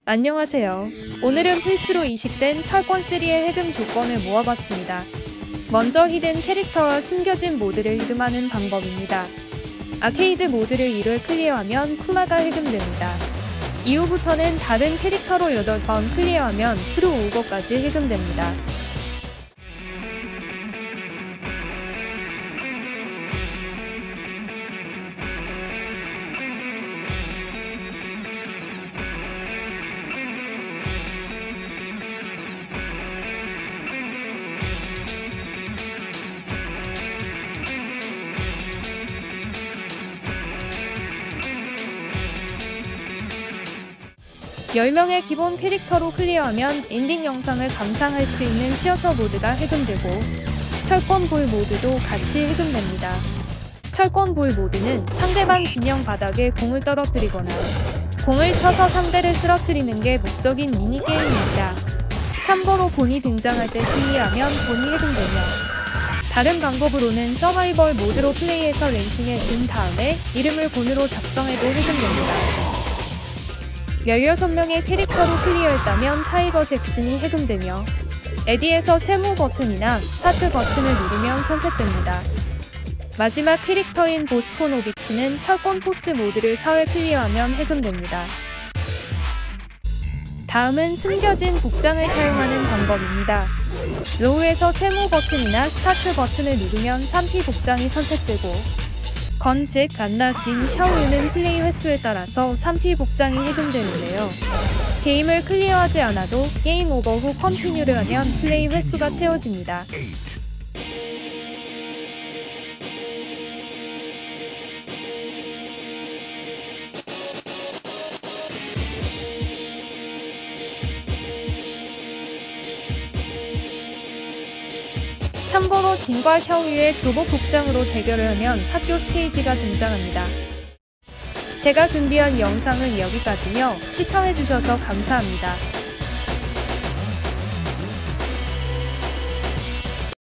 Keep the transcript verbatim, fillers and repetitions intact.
안녕하세요. 오늘은 필수로 이식된 철권삼의 해금 조건을 모아봤습니다. 먼저 히든 캐릭터와 숨겨진 모드를 해금하는 방법입니다. 아케이드 모드를 일 회 클리어하면 쿠마가 해금됩니다. 이후부터는 다른 캐릭터로 여덟 번 클리어하면 트루 오거까지 해금됩니다. 열 명의 기본 캐릭터로 클리어하면 엔딩 영상을 감상할 수 있는 시어터 모드가 해금되고 철권볼 모드도 같이 해금됩니다. 철권볼 모드는 상대방 진영 바닥에 공을 떨어뜨리거나 공을 쳐서 상대를 쓰러뜨리는 게 목적인 미니게임입니다. 참고로 본이 등장할 때 승리하면 본이 해금되며 다른 방법으로는 서바이벌 모드로 플레이해서 랭킹에 든 다음에 이름을 본으로 작성해도 해금됩니다. 열여섯 명의 캐릭터로 클리어했다면 타이거 잭슨이 해금되며 에디에서 세모 버튼이나 스타트 버튼을 누르면 선택됩니다. 마지막 캐릭터인 보스코노비치는 철권 포스 모드를 사 회 클리어하면 해금됩니다. 다음은 숨겨진 복장을 사용하는 방법입니다. 로우에서 세모 버튼이나 스타트 버튼을 누르면 삼 피 복장이 선택되고 건, 잭, 안나, 진, 샤오유는 플레이 횟수에 따라서 삼 피 복장이 해금되는데요. 게임을 클리어하지 않아도 게임 오버 후 컨티뉴를 하면 플레이 횟수가 채워집니다. 참고로 진과 샤오유의 교복 복장으로 대결을 하면 학교 스테이지가 등장합니다. 제가 준비한 영상은 여기까지며 시청해주셔서 감사합니다.